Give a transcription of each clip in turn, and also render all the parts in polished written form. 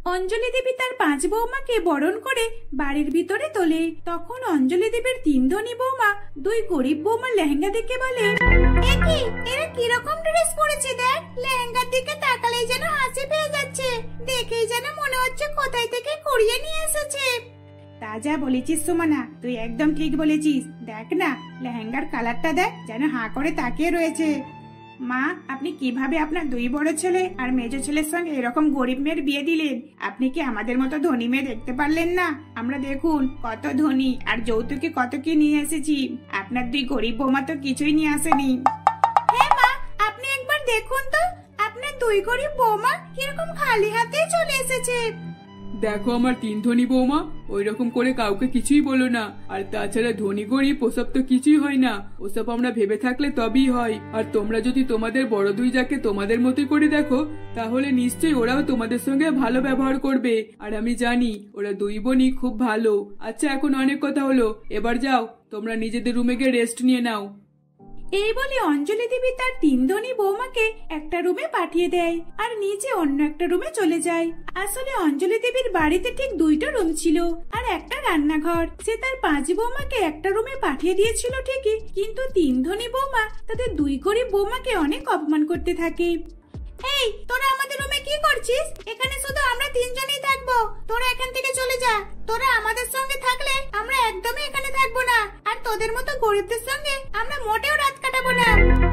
অঞ্জলি দেবী তার 5 বৌমাকে বরণ করে বাড়ির ভিতরে তোলে। তখন অঞ্জলি দেবীর 3 ধনী বৌমা 2 গরিব বৌমার লেহেঙ্গা দেখে বলে, একি এরা কিরকম ড্রেস পরেছে, দেখ লেহেঙ্গার দিকে তাকালেই যেন হাসি পেয়ে যাচ্ছে, দেখেই যেন মনে হচ্ছে কোথায় থেকে কুড়িয়ে নিয়ে এসেছে। তা যা বলেছিস সুমনা, তুই একদম ঠিক বলেছিস। দেখ না লেহেঙ্গার কালারটা দেখ, যেন হাঁ করে তাকিয়ে রয়েছে। মা, আপনি কিভাবে আপনার 2 বড় ছেলে আর মেজো ছেলের সঙ্গে এরকম গরিব মেয়ের বিয়ে দিলেন? আপনি কি আমাদের মতো ধনী মেয়ে দেখতে পারলেন না? আমরা দেখুন কত ধনী, আর যৌতুকে কত কি নিয়ে এসেছি। আপনার 2 গরিব বৌমা তো কিছুই নিয়ে আসেনি। হ্যাঁ মা, আপনি একবার দেখুন তো আপনার 2 গরিব বৌমা কিরকম খালি হাতে চলে এসেছে। দেখো আমার 3 ধনী বৌমা, ওই রকম করে কাউকে কিছুই বলো না। আর তাছাড়া ধনী গরিব ওসব তো কিছুই হয় না, ওসব আমরা ভেবে থাকলে তবেই হয়। আর তোমরা যদি তোমাদের বড় 2 যাকে তোমাদের মতোই করে দেখো, তাহলে নিশ্চয়ই ওরাও তোমাদের সঙ্গে ভালো ব্যবহার করবে। আর আমি জানি ওরা 2 বোনই খুব ভালো। আচ্ছা, এখন অনেক কথা হলো, এবার যাও তোমরা নিজেদের রুমে গিয়ে রেস্ট নিয়ে নাও। এই বলে অঞ্জলি দেবী তার 3 ধনী বৌমাকে একটা রুমে পাঠিয়ে দেয় আর নিজে অন্য একটা রুমে চলে যায়। আসলে অঞ্জলি দেবীর বাড়িতে ঠিক 2টা রুম ছিল আর একটা রান্নাঘর। সে তার 5 বৌমাকে একটা রুমে পাঠিয়ে দিয়েছিল ঠিকই, কিন্তু 3 ধনী বৌমা তাদের 2 গরিব বৌমাকে অনেক অপমান করতে থাকে। এই, তোরা আমাদের রুমে কি করছিস? এখানে শুধু আমরা 3 জনই থাকবো, তোরা এখান থেকে চলে যা। তোরা আমাদের সঙ্গে থাকলে আমরা একদমই এখানে থাকবো না, আর তোদের মতো গরিবদের সঙ্গে আমরা মোটেও রাত কাটাবো না।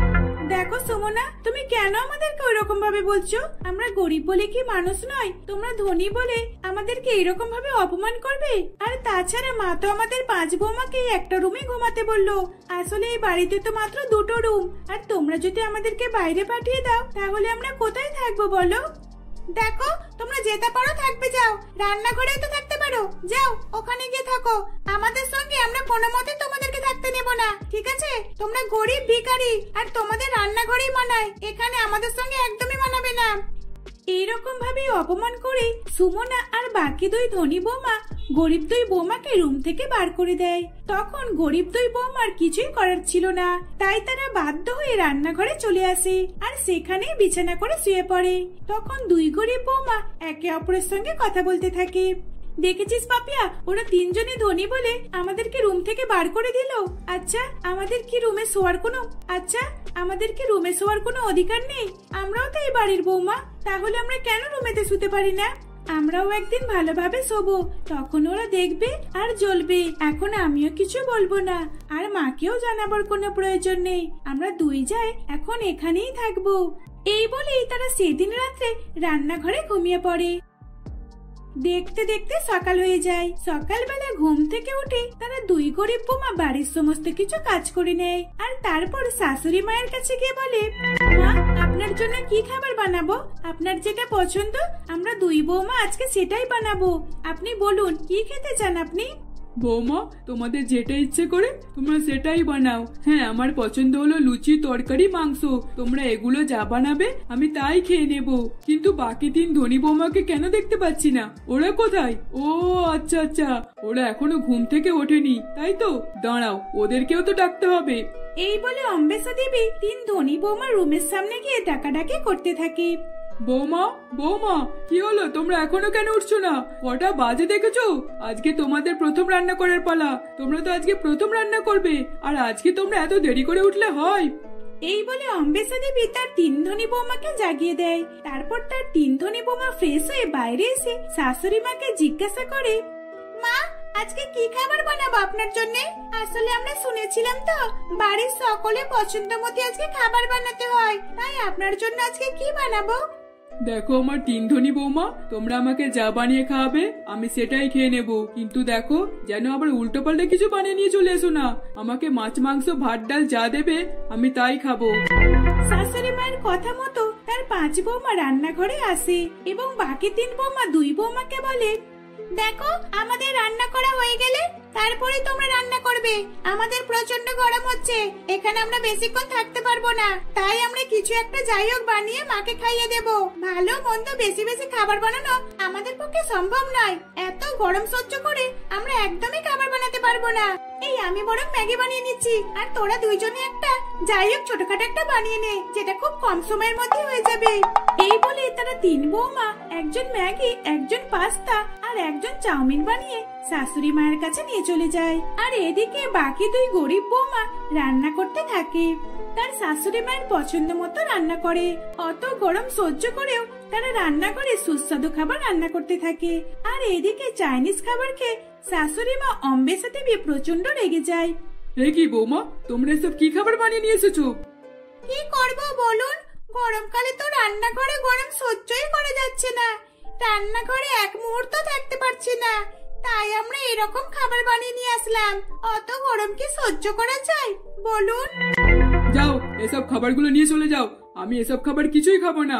দেখো সুমনা, তুমি কেন আমাদেরকে ওইরকম ভাবে বলছো? আমরা গরিব বলে কি মানুষ নয়? তোমরা ধনী বলে আমাদেরকে এরকম ভাবে অপমান করবে? আর তাছাড়া মা তো আমাদের 5 বৌমাকে একটা রুমে ঘুমাতে বললো। আসলে এই বাড়িতে তো মাত্র 2টো রুম, আর তোমরা যদি আমাদেরকে বাইরে পাঠিয়ে দাও তাহলে আমরা কোথায় থাকবো বলো? দেখো, তোমরা যেতে পারো থাকবে যাও, রান্নাঘরেও তো থাকতে পারো, যাও ওখানে গিয়ে থাকো। আমাদের সঙ্গে আমরা কোনো মতে তোমাদেরকে থাকতে নেব না, ঠিক আছে? তোমরা গরিব ভিখারি, আর তোমাদের রান্নাঘরেই মানায়, এখানে আমাদের সঙ্গে একদমই মানাবে না। এইরকম ভাবে অপমান করে সুমনা আর বাকি 2 ধনী বৌমা গরিব 2 বৌমাকে রুম থেকে বার করে দেয়। তখন গরিব 2 বৌমার কিছুই করার ছিল না, তাই তারা বাধ্য হয়ে রান্নাঘরে চলে আসে আর সেখানে বিছানা করে শুয়ে পড়ে। তখন 2 গরিব বৌমা একে অপরের সঙ্গে কথা বলতে থাকে। দেখেছিস পাপিয়া, ওরা 3 জনই ধনী বলে আমাদেরকে রুম থেকে বার করে দিল। আচ্ছা, আমাদের কি রুমে শোয়ার কোনো অধিকার নেই? আমরাও তো এই বাড়ির বৌমা, তাহলে আমরা কেন রুমেতে শুতে পারি না? আমরাও একদিন ভালোভাবে শোবো, তখন ওরা দেখবে আর জ্বলবে। এখন আমিও কিছু বলবো না, আর মাকেও জানাবার কোনো প্রয়োজন নেই। আমরা 2 যাই এখন এখানেই থাকবো। এই বলেই তারা সেদিন রাত্রে রান্নাঘরে ঘুমিয়ে পড়ে। দেখতে দেখতে সকাল হয়ে যায়। সকালবেলা ঘুম থেকে উঠে তারা 2 গরিব বৌমা বাড়ির সমস্ত কিছু কাজ করে নেয়, আর তারপর শাশুড়ি মায়ের কাছে গিয়ে বলে, মা, আপনার জন্য কি খাবার বানাবো? আপনার যেটা পছন্দ আমরা 2 বৌমা আজকে সেটাই বানাবো। আপনি বলুন কি খেতে চান আপনি? বৌমা, তোমাদের যেটা ইচ্ছে করে তোমরা সেটাই বানাও। হ্যাঁ, আমার পছন্দ হলো লুচি, তরকারি, মাংস। তোমরা এগুলো যা বানাবে আমি তাই খেয়ে নেব। কিন্তু বাকি 3 ধনী বৌমাকে কেন দেখতে পাচ্ছি না? ওরা কোথায়? ও আচ্ছা আচ্ছা, ওরা এখনো ঘুম থেকে ওঠেনি, তাই তো? দাঁড়াও, ওদেরকেও তো ডাকতে হবে। এই বলে অম্বেষা দেবী 3 ধনী বৌমার রুমের সামনে গিয়ে ডাকাডাকি করতে থাকে। বৌমা, বৌমা, কি হলো? তোমরা এখনো কেন উঠছো না? কটা বাজে দেখেছো? আজকে তোমাদের প্রথম রান্না করার পালা। তোমরা তো আজকে প্রথম রান্না করবে, আর আজকে তোমরা এত দেরি করে উঠলে হয়? এই বলে অম্বেষা দেবী তার 3 ধনী বৌমাকে জাগিয়ে দেয়। তারপর তার 3 ধনী বৌমা ফ্রেশ হয়ে বাইরে এসে শাশুড়ি মাকে জিজ্ঞাসা করে, মা, আজকে কি খাবার বানাবো আপনার জন্য? আসলে আমরা শুনেছিলাম তো বাড়ির সকলে পছন্দ মতো আজকে খাবার বানাতে হয়, তাই আপনার জন্য আজকে কি বানাবো? দেখো আমার 3 ধনী বৌমা, তোমরা আমাকে যা বানিয়ে খাওয়াবে আমি সেটাই খেয়ে নেব। কিন্তু দেখো যেন আবার উল্টো পাল্টা কিছু বানিয়ে নিয়ে চলে এসো না। আমাকে মাছ, মাংস, ভাত, ডাল যা দেবে আমি তাই খাবো। শাশুড়ি মায়ের কথা মতো তার 5 বৌমা রান্নাঘরে আসে এবং বাকি 3 বৌমা 2 বৌমাকে বলে, দেখো আমাদের রান্না করা হয়ে গেলে তারপরে তোমরা রান্না করবে। আমাদের প্রচন্ড গরম হচ্ছে, এখানে আমরা বেশিক্ষণ থাকতে পারবো না, তাই আমরা কিছু একটা যাই হোক বানিয়ে মাকে খাইয়ে দেব। ভালো মন্দ বেশি বেশি খাবার বানানো আমাদের পক্ষে সম্ভব নয়, এত গরম সহ্য করে আমরা একদমই খাবার বানাতে পারবো না। এই আমি বরং ম্যাগি বানিয়ে নিচ্ছি, আর তোরা 2 জনে একটা যাই হোক ছোটখাটো একটা বানিয়ে নে, যেটা খুব কম সময়ের মধ্যে হয়ে যাবে। এই বলে তারা 3 বৌমা একজন ম্যাগি, একজন পাস্তা আর একজন চাউমিন বানিয়ে শাশুড়ি মায়ের কাছে নিয়ে চলে যায়। আর এদিকে বাকি দুই গরিব বৌমা রান্না করতে থাকে। তার শাশুড়ি মায়ের পছন্দ মতো রান্না করে। অত গরম সহ্য করেও তারা রান্না করে সুস্বাদু খাবার রান্না করতে থাকে। আর এদিকে চাইনিজ খাবার খেয়ে শাশুড়ি মা অম্বেষা দেবী প্রচন্ড রেগে যায়। এ কি বৌমা, তোমরা এসব কি খাবার বানিয়ে নিয়ে এসেছো? কি করব বলুন, গরমকালে তো রান্নাঘরে গরম সহ্যই করা যাচ্ছে না। রান্নাঘরে এক মুহূর্ত থাকতে পারছি না, তাই আমরা এরকম খাবার বানিয়ে নিয়ে আসলাম। অত গরম কি সহ্য করা যায় বলুন? যাও, এসব খাবারগুলো নিয়ে চলে যাও, আমি এসব খাবার কিছুই খাবো না।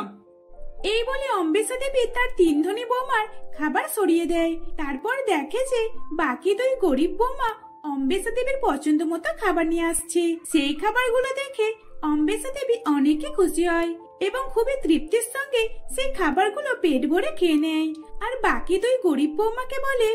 এই বলে অম্বেষা দেবী তার তিন ধনী বৌমার খাবার সরিয়ে দেয়। তারপর দেখে যে বাকি দুই গরিব বৌমা অম্বেষা দেবীর পছন্দ মতো খাবার নিয়ে আসছে। সেই খাবারগুলো দেখে অম্বেষা দেবী অনেকই খুশি হয় এবং খুবই তৃপ্তির সঙ্গে সেই খাবারগুলো পেট ভরে খেয়ে নেয়। আর বাকি দুই গরিব বৌমাকে বলে,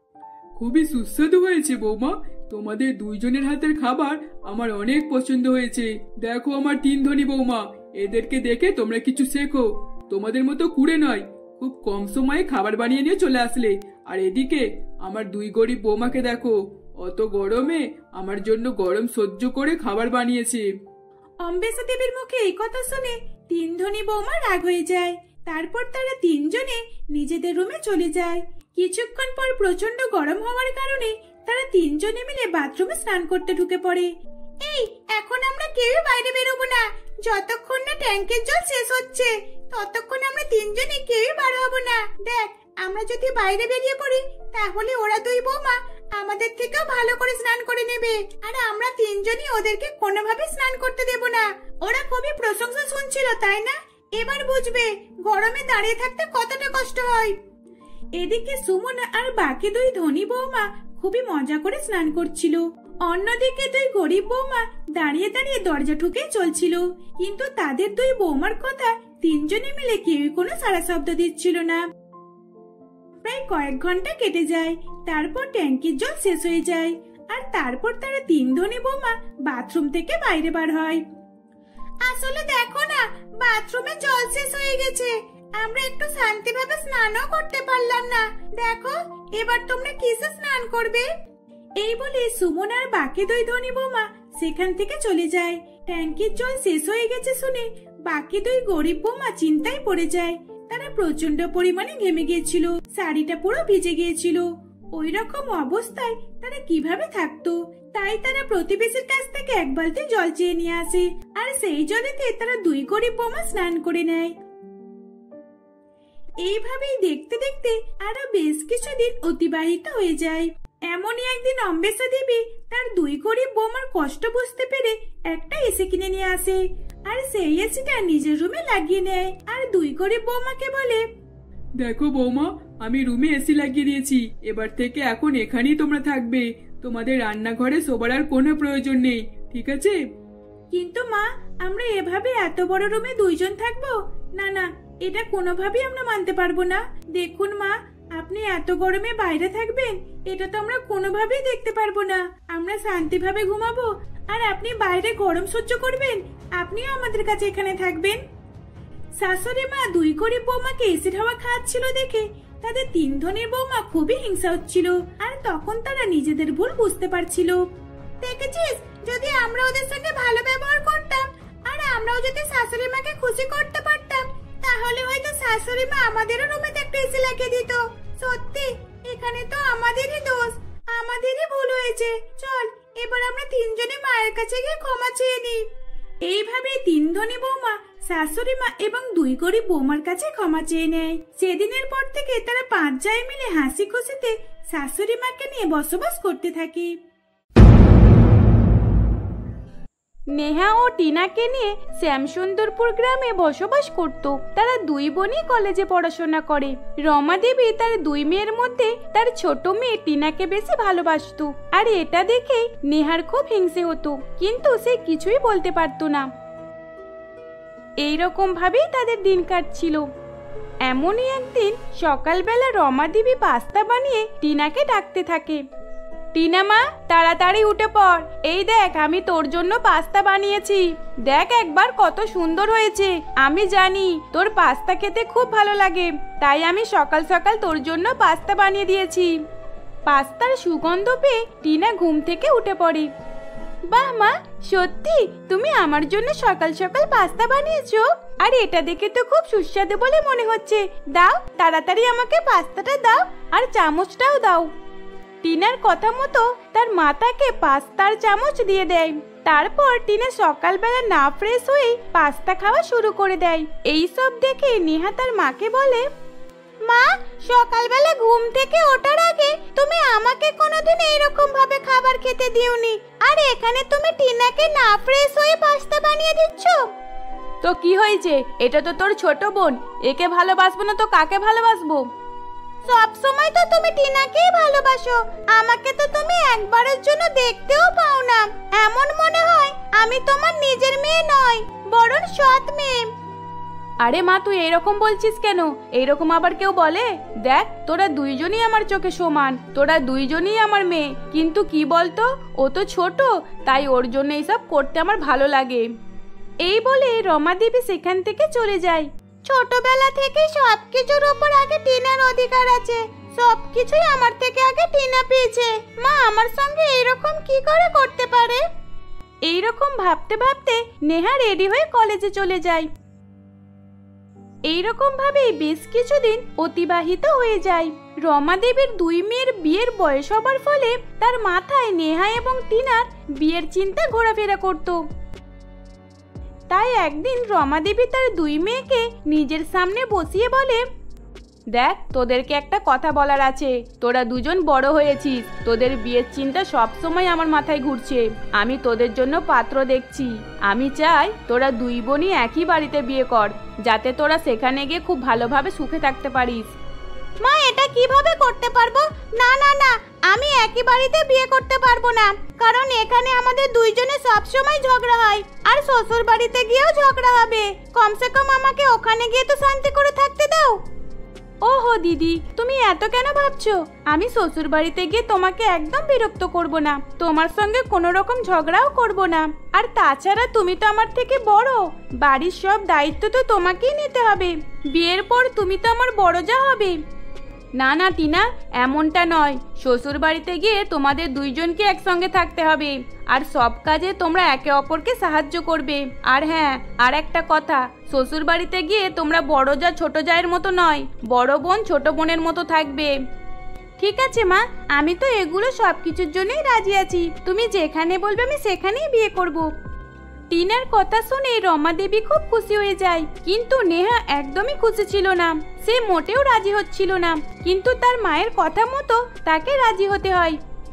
খুবই সুস্বাদু হয়েছে বৌমা, তোমাদের দুইজনের হাতের খাবার আমার অনেক পছন্দ হয়েছে। দেখো আমার তিন ধনী বৌমা, এদেরকে দেখে তোমরা কিছু শেখো। তোমাদের মতো কুড়ে নয়, খুব কম সময়ে খাবার বানিয়ে নিয়ে চলে আসলে। আর এদিকে আমার দুই গরিব বৌমাকে দেখো, অত গরমে আমার জন্য গরম সহ্য করে খাবার বানিয়েছে। অম্বেষা দেবীর মুখে এই কথা শুনে তিন ধনী বৌমা রাগ হয়ে যায়। তারপর তারা তিনজনে নিজেদের রুমে চলে যায়। কিছুক্ষণ পর প্রচন্ড গরম হওয়ার কারণে তারা তিনজনে মিলে বাথরুমে স্নান করতে ঢুকে পড়ে। এই, এখন আমরা কেউই বাইরে বেরোবো না। যতক্ষণ না ট্যাঙ্কের জল শেষ হচ্ছে ততক্ষণ আমরা তিনজনে কেউই বার হবো না। দেখ, আমরা যদি বাইরে বেরিয়ে পড়ি তাহলে ওরা দুই বৌমা আমাদের থেকেও ভালো করে স্নান করে নেবে, আর আমরা তিনজনই ওদেরকে কোনোভাবে স্নান করতে দেব না। ওরা খুবই প্রশংসা শুনছিল, তাই না? এবার বুঝবে গরমে দাঁড়িয়ে থাকতে কতটা কষ্ট হয়। এদিকে সুমন আর বাকি দুই ধনী বৌমা খুবই মজা করে স্নান করছিল। অন্যদিকে দুই গরিব বৌমা দাঁড়িয়ে দাঁড়িয়ে দরজা ঠুকে চলছিল, কিন্তু তাদের দুই বৌমার কথা তিনজনে মিলে কেউই কোনো সাড়া শব্দ দিচ্ছিল না। প্রায় কয়েক ঘন্টা কেটে যায়। তারপর ট্যাঙ্কির জল শেষ হয়ে যায়, আর তারপর তারা তিন ধনী বৌমা বাথরুম থেকে বাইরে বার হয়। আসলে দেখো না, বাথরুমে জল শেষ হয়ে গেছে, আমরা একটু শান্তিভাবে স্নানও করতে পারলাম না। দেখো, এবার তোমরা কিসে স্নান করবে? এই বলে সুমন আর বাকি দুই ধনী বৌমা সেখান থেকে চলে যায়। ট্যাঙ্কির জল শেষ হয়ে গেছে শুনে বাকি দুই গরিব বৌমা চিন্তায় পড়ে যায়। তারা প্রচন্ড পরিমাণে ঘেমে গিয়েছিল, শাড়িটা পুরো ভিজে গিয়েছিল। ওই রকম অবস্থায় তারা কিভাবে থাকতো? তাই তারা প্রতিবেশীর কাছ থেকে এক বালতি জল চেয়ে নিয়ে আসে, আর সেই জলেতে তারা দুই গরিব বৌমা স্নান করে নেয়। এইভাবেই দেখতে দেখতে আরো বেশ কিছুদিন অতিবাহিত হয়ে যায়। এমনই একদিন অম্বেষা দেবী তার দুই গরিব বৌমার কষ্ট বুঝতে পেরে একটা এসি কিনে নিয়ে আসে, আর সেই এসিটা নিজের রুমে লাগিয়ে নেয়। আর দুই গরিব বৌমাকে বলে, দেখো বৌমা, আমি রুমে এসি লাগিয়ে দিয়েছি, এবার থেকে এখন এখানেই তোমরা থাকবে। তোমাদের রান্নাঘরে শোবার আর কোনো প্রয়োজন নেই, ঠিক আছে? কিন্তু মা, আমরা এভাবে এত বড় রুমে দুইজন থাকবো? না না, এটা কোনোভাবেই আমরা মানতে পারবো না। দেখুন মা, আপনি এত গরমে বাইরে থাকবেন, এটা তো আমরা কোনোভাবেই দেখতে পারবো না। আমরা শান্তিভাবে ঘুমাবো, আর আপনি বাইরে গরম সহ্য করবেন। আপনিও আমাদের কাছে এখানে থাকবেন। শাশুড়ি মা দুই গরিব বৌমাকে এসিড হাওয়া খাওয়াচ্ছিল দেখে তাদের তিন ধনীর বৌমা খুবই হিংসা হচ্ছিল, আর তখন তারা নিজেদের ভুল বুঝতে পারছিল। দেখেছিস, যদি আমরা ওদের সঙ্গে ভালো ব্যবহার করতাম আর আমরাও যদি শাশুড়ি মাকে খুশি করতে পারতাম, তাহলে হয়তো শাশুড়ি মা আমাদেরও রুমে একটা এসি লাগিয়ে দিত। সত্যি, এখানে তো আমাদেরই দোষ, আমাদেরই ভুল হয়েছে। চল, এবার আমরা তিনজনে মায়ের কাছে গিয়ে ক্ষমা চেয়ে নিই। এইভাবে তিন ধনী বৌমা শাশুড়ি মা এবং দুই গরিব বৌমার কাছে ক্ষমা চেয়ে নেয়। সেদিনের পর থেকে তারা পাঁচ জায় মিলে হাসি খুশিতে শাশুড়ি মাকে নিয়ে বসবাস করতে থাকে। নেহা ও টিনাকে নিয়ে শ্যামসুন্দরপুর গ্রামে বসবাস করত। তারা দুই বোনই কলেজে পড়াশোনা করে। রমা দেবী তার দুই মেয়ের মধ্যে তার ছোট মেয়ে টিনাকে বেশি ভালোবাসতো, আর এটা দেখে নেহার খুব হিংসে হতো, কিন্তু সে কিছুই বলতে পারতো না। এইরকম ভাবেই তাদের দিন কাটছিল। এমনই একদিন সকালবেলা রমা দেবী পাস্তা বানিয়ে টিনাকে ডাকতে থাকে। টিনা মা, তাড়াতাড়ি উঠে পড়। এই দেখ, আমি তোর জন্য পাস্তা বানিয়েছি। দেখ একবার কত সুন্দর হয়েছে। আমি জানি তোর পাস্তা খেতে খুব ভালো লাগে, তাই আমি সকাল সকাল তোর জন্য পাস্তা বানিয়ে দিয়েছি। পাস্তার সুগন্ধ পেয়ে টিনা ঘুম থেকে উঠে পড়ে। বাহ মা, সত্যি তুমি আমার জন্য সকাল সকাল পাস্তা বানিয়েছো? আর এটা দেখে তো খুব সুস্বাদু বলে মনে হচ্ছে। দাও, তাড়াতাড়ি আমাকে পাস্তাটা দাও, আর চামচটাও দাও। টিনার কথা মতো তার মাতাকে পাস্তার চামচ দিয়ে দেয়। তারপর টিনা সকালবেলা না ফ্রেশ হয়ে পাস্তা খাওয়া শুরু করে দেয়। এই সব দেখে নেহা তার মাকে বলে, মা, সকালবেলা ঘুম থেকে ওঠার আগে তুমি আমাকে কোনোদিন এইরকম ভাবে খাবার খেতে দিওনি, আর এখানে তুমি টিনাকে না ফ্রেশ হয়ে পাস্তা বানিয়ে দিচ্ছ। তো কি হয়েছে? এটা তো তোর ছোট বোন, একে ভালোবাসবো না তো কাকে ভালোবাসবো? সব সময় তো তুমি টিনাকেই ভালোবাসো, আমাকে তো তুমি একবারের জন্য দেখতেও পাও না। এমন মনে হয় আমি তোমার নিজের মেয়ে নয়, বরং সৎ মেয়ে। আরে মা, তুই এরকম বলছিস কেন? এরকম আবার কেউ বলে? দেখ, তোরা দুইজনই আমার চোখে সমান, তোরা দুইজনই আমার মেয়ে। কিন্তু কি বলতো, ও তো ছোট, তাই ওর জন্য এইসব করতে আমার ভালো লাগে। এই বলে রমা দেবী সেখান থেকে চলে যায়। ছোটবেলা থেকে সবকিছুর উপর আগে টিনার অধিকার আছে, সবকিছুই আমার থেকে আগে টিনা পেয়েছে। মা আমার সঙ্গে এইরকম কি করে করতে পারে? এইরকম ভাবতে ভাবতে নেহা রেডি হয়ে কলেজে চলে যায়। এইরকম ভাবে বেশ কিছুদিন অতিবাহিত হয়ে যায়। রমা দেবীর দুই মেয়ের বিয়ের বয়স হবার ফলে তার মাথায় নেহা এবং টিনার বিয়ের চিন্তা ঘোরাফেরা করত। তাই একদিন রমা দেবী তার দুই মেয়েকে নিজের সামনে বসিয়ে বলে, দেখ, তোদেরকে একটা কথা বলার আছে। তোরা দুজন বড় হয়েছিস, তোদের বিয়ের চিন্তা সব সময় আমার মাথায় ঘুরছে। আমি তোদের জন্য পাত্র দেখছি। আমি চাই তোরা দুই বোনই একই বাড়িতে বিয়ে কর, যাতে তোরা সেখানে গিয়ে খুব ভালোভাবে সুখে থাকতে পারিস। মা, এটা কিভাবে করতে পারবো? না না না, আমি একই বাড়িতে বিয়ে করতে পারবো না, কারণ এখানে আমাদের দুইজনের সব সময় ঝগড়া হয়, আর শ্বশুর বাড়িতে গিয়েও ঝগড়া হবে। কমসে কম আমাকে ওখানে গিয়ে তো শান্তি করে থাকতে দাও। ওহো দিদি, তুমি এত কেন ভাবছো? আমি শ্বশুর বাড়িতে গিয়ে তোমাকে একদম বিরক্ত করব না, তোমার সঙ্গে কোনো রকম ঝগড়াও করব না। আর তাছাড়া তুমি তো আমার থেকে বড়, বাড়ির সব দায়িত্ব তো তোমাকেই নিতে হবে। বিয়ের পর তুমি তো আমার বড় যা হবে। না না টিনা, এমনটা নয়। শ্বশুর বাড়িতে গিয়ে তোমাদের দুইজনকে একসঙ্গে থাকতে হবে, আর সব কাজে তোমরা একে অপরকে সাহায্য করবে। আর হ্যাঁ, আর একটা কথা, শ্বশুর বাড়িতে গিয়ে তোমরা বড় যা ছোট জায়ের মতো নয়, বড় বোন ছোট বোনের মতো থাকবে। ঠিক আছে মা, আমি তো এগুলো সব কিছুর জন্যই রাজি আছি। তুমি যেখানে বলবে আমি সেখানেই বিয়ে করব। টিনার কথা শুনে রমা দেবী খুব খুশি হয়ে যায়, কিন্তু নেহা একদমই খুশি ছিল না। সে মোটেও রাজি হচ্ছিল না, কিন্তু তার মায়ের কথা মতো তাকে রাজি হতে হয়।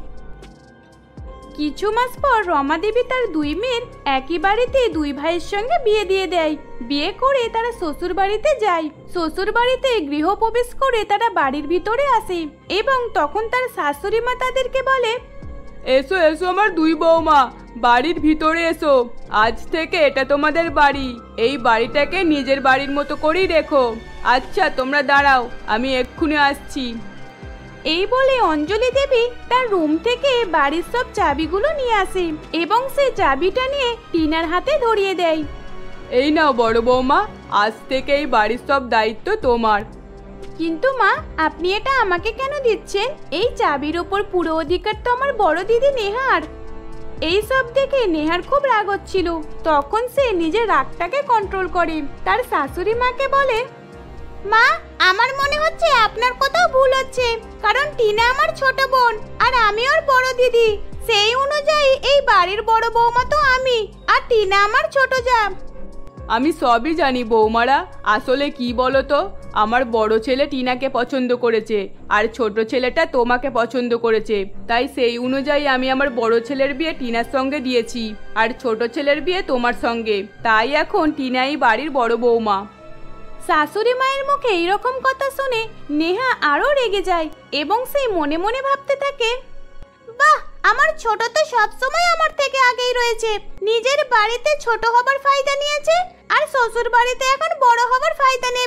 কিছু মাস পর রমা দেবী তার দুই মেয়ের একই বাড়িতে দুই ভাইয়ের সঙ্গে বিয়ে দিয়ে দেয়। বিয়ে করে তারা শ্বশুর বাড়িতে যায়। শ্বশুর বাড়িতে গৃহপ্রবেশ করে তারা বাড়ির ভিতরে আসে, এবং তখন তার শাশুড়ি মা তাদেরকে বলে, এসো এসো আমার দুই বৌমা, বাড়ির ভিতরে এসো। আজ থেকে এটা তোমাদের বাড়ি, এই বাড়িটাকে নিজের বাড়ির মতো করেই রেখো। আচ্ছা তোমরা দাঁড়াও, আমি এক্ষুনি আসছি। এই বলে অঞ্জলি দেবী তার রুম থেকে বাড়ির সব চাবিগুলো নিয়ে আসে, এবং সে চাবিটা নিয়ে টিনার হাতে ধরিয়ে দেয়। এই নাও বড় বৌমা, আজ থেকে এই বাড়ির সব দায়িত্ব তোমার। কিন্তু মা, আপনি এটা আমাকে কেন দিচ্ছেন? এই চাবির ওপর পুরো অধিকার তো আমার বড় দিদি নেহার। এই সব দেখে নেহার খুব রাগ হচ্ছিল। তখন সে নিজের রাগটাকে কন্ট্রোল করে তার শাশুড়ি মাকে বলে, মা, আমার মনে হচ্ছে আপনার কোথাও ভুল হচ্ছে, কারণ টিনা আমার ছোট বোন আর আমি ওর বড় দিদি। সেই অনুযায়ী এই বাড়ির বড় বৌমা তো আমি, আর টিনা আমার ছোট জা। আমি সবই জানি বৌমারা, আসলে কি বলো তো, আমার বড় ছেলে টিনাকে পছন্দ করেছে, আর ছোট ছেলেটা তোমাকে পছন্দ করেছে। তাই সেই অনুযায়ী আমি আমার বড় ছেলের বিয়ে টিনার সঙ্গে দিয়েছি, আর ছোট ছেলের বিয়ে তোমার সঙ্গে। তাই এখন টিনাই বাড়ির বড় বৌমা। শাশুড়ি মায়ের মুখে এইরকম কথা শুনে নেহা আরো রেগে যায়, এবং সে মনে মনে ভাবতে থাকে, বাহ, আমার ছোট তো সবসময় আমার থেকে আগেই রয়েছে। নিজের বাড়িতে ছোট হবার ফায়দা নিয়েছে, আর শ্বশুর বাড়িতে এখন বড় হবার ফায়দা নেবে।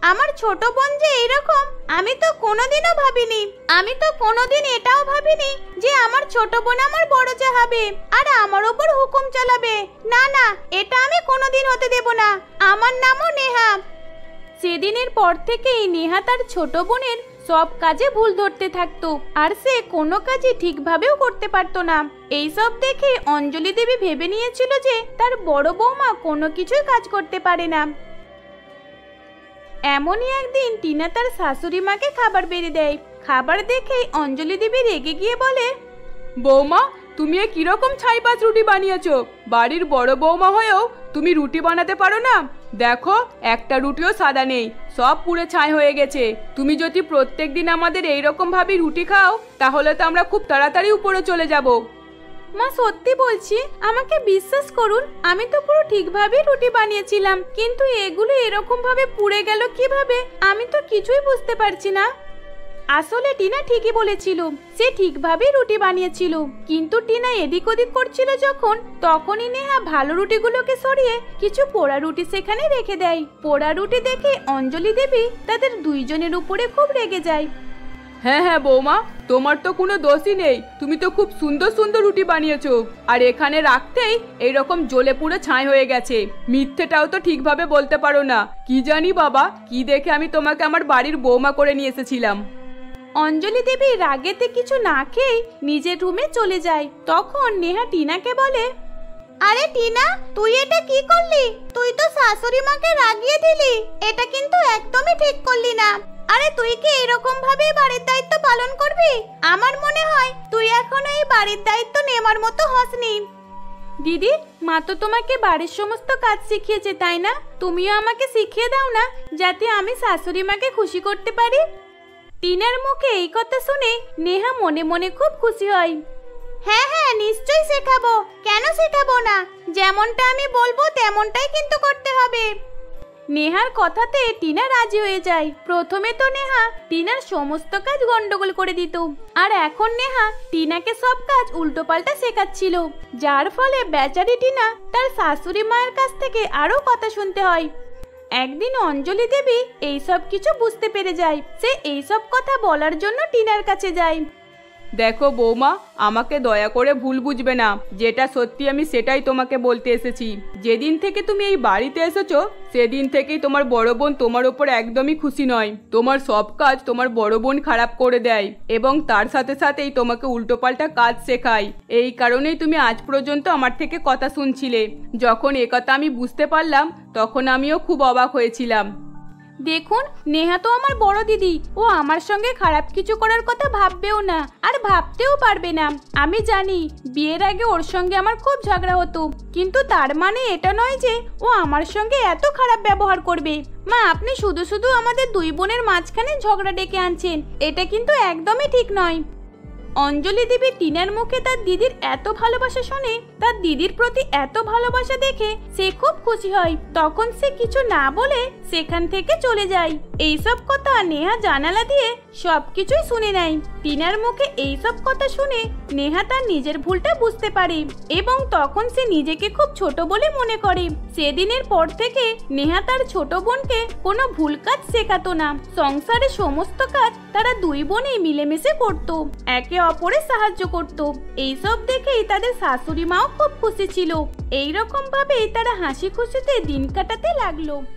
আমার ছোট বোন যে এইরকম আমি তো কোনোদিনও ভাবিনি। আমি তো কোনোদিন এটাও ভাবিনি যে আমার ছোট বোন আমার বড় যা হবে আর আমার উপর হুকুম চালাবে। না না, এটা আমি কোনোদিন হতে দেব না। আমার নামও নেহা। সেদিনের পর থেকেই নেহা তার ছোট বোনের সব কাজে ভুল ধরতে থাকতো আর সে কোনো কাজই ঠিকভাবেও করতে পারতো না। এইসব দেখে অঞ্জলি দেবী ভেবে নিয়েছিল যে তার বড় বৌমা কোনো কিছুই কাজ করতে পারে না। এমনই একদিন টিনা তার শাশুড়ি মাকে খাবার বেড়ে দেয়। খাবার দেখে অঞ্জলি দেবী রেগে গিয়ে বলে, বৌমা, তুমি এ কিরকম ছাইপাঁচ রুটি বানিয়েছো? বাড়ির বড় বৌমা হয়েও তুমি রুটি বানাতে পারো না? দেখো, একটা রুটিও সাদা নেই, সব পুরো ছাই হয়ে গেছে। তুমি যদি প্রত্যেকদিন আমাদের এইরকম ভাবে রুটি খাও তাহলে তো আমরা খুব তাড়াতাড়ি উপরে চলে যাব। মা সত্যি বলছি, আমাকে বিশ্বাস করুন, আমি তো পুরো ঠিকভাবে রুটি বানিয়েছিলাম, কিন্তু এগুলো এরকম ভাবে পুড়ে গেল কিভাবে আমি তো কিছুই বুঝতে পারছি না। আসলে টিনা ঠিকই বলেছিল, সে ঠিকভাবেই রুটি বানিয়েছিল, কিন্তু টিনা এদিক ওদিক করছিল যখন, তখনই নেহা ভালো রুটিগুলোকে সরিয়ে কিছু পোড়া রুটি সেখানে রেখে দেয়। পোড়া রুটি দেখে অঞ্জলি দেবী তাদের দুইজনের উপরে খুব রেগে যায়। হ্যাঁ হ্যাঁ বৌমা, তোমার তো কোনো দোষই নেই, তুমি তো খুব সুন্দর সুন্দর রুটি বানিয়েছো, আর এখানে রাখতেই এইরকম জ্বলে পুড়ে ছাই হয়ে গেছে। মিথ্যেটাও তো ঠিকভাবে বলতে পারো না। কি জানি বাবা, কি দেখে আমি তোমাকে আমার বাড়ির বৌমা করে নিয়ে এসেছিলাম। অঞ্জলি দেবী রাগেতে কিছু না খেয়ে নিজের রুমে চলে যায়। তখন নেহা টিনাকে বলে, আরে টিনা, তুই এটা কি করলি? তুই তো শাশুড়ি মাকে রাগিয়ে দিলি, এটা কিন্তু একদমই ঠিক করলি না। আরে তুই কি এরকম ভাবে বাড়ির দায়িত্ব পালন করবি? আমার মনে হয় তুই এখনো এই বাড়ির দায়িত্ব নেওয়ার মতো হসনি। দিদি, মা তো তোমাকে বাড়ির সমস্ত কাজ শিখিয়েছে, তাই না? তুমিও আমাকে শিখিয়ে দাও না, যাতে আমি শাশুড়ি মাকে খুশি করতে পারি। টিনার মুখে এই কথা শুনে নেহা মনে মনে খুব খুশি হয়। হ্যাঁ হ্যাঁ, নিশ্চয়ই শেখাবো, কেন শেখাবো না? যেমনটা আমি বলবো তেমনটাই কিন্তু করতে হবে। নেহার কথাতে টিনা রাজি হয়ে যায়। প্রথমে তো নেহা টিনার সমস্ত কাজ গন্ডগোল করে দিত, আর এখন নেহা টিনাকে সব কাজ উল্টোপাল্টা শেখাচ্ছিল, যার ফলে বেচারি টিনা তার শাশুড়ি মায়ের কাছ থেকে আরো কথা শুনতে হয়। একদিন অঞ্জলি দেবী এইসব কিছু বুঝতে পেরে যায়। সে এইসব কথা বলার জন্য টিনার কাছে যায়। দেখো বৌমা, আমাকে দয়া করে ভুল বুঝবে না, যেটা সত্যি আমি সেটাই তোমাকে বলতে এসেছি। যেদিন থেকে তুমি এই বাড়িতে এসেছো সেদিন থেকেই তোমার বড় বোন তোমার ওপর একদমই খুশি নয়। তোমার সব কাজ তোমার বড় বোন খারাপ করে দেয় এবং তার সাথে সাথেই তোমাকে উল্টোপাল্টা কাজ শেখায়। এই কারণেই তুমি আজ পর্যন্ত আমার থেকে কথা শুনছিলে। যখন একথা আমি বুঝতে পারলাম তখন আমিও খুব অবাক হয়েছিলাম। দেখুন, নেহা তো আমার বড় দিদি, ও আমার সঙ্গে খারাপ কিছু করার কথা ভাববেও না, আর ভাবতেও পারবে না। আমি জানি বিয়ের আগে ওর সঙ্গে আমার খুব ঝগড়া হতো, কিন্তু তার মানে এটা নয় যে ও আমার সঙ্গে এত খারাপ ব্যবহার করবে। মা, আপনি শুধু শুধু আমাদের দুই বোনের মাঝখানে ঝগড়া ডেকে আনছেন, এটা কিন্তু একদমই ঠিক নয়। অঞ্জলি দেবী টিনার মুখে তার দিদির এত ভালোবাসা শুনে, তার দিদির প্রতি এত ভালোবাসা দেখে সে খুব খুশি হয়। তখন সে কিছু না বলে সেখান থেকে চলে যায়। এইসব কথা নেহা জানালা দিয়ে সবকিছুই শুনে নেয়। টিনার মুখে এইসব কথা শুনে নেহা তার নিজের ভুলটা বুঝতে পারে এবং তখন সে নিজেকে খুব ছোট বলে মনে করে। সেদিনের পর থেকে নেহা তার ছোট বোনকে কোনো ভুল কাজ শেখাতো না। সংসারের সমস্ত কাজ তারা দুই বোনেই মিলেমিশে করত, একে অপরের সাহায্য করত। এইসব দেখেই তাদের শাশুড়ি মাও খুব খুশি ছিল। এইরকম ভাবেই তারা হাসি খুশিতে দিন কাটাতে লাগলো।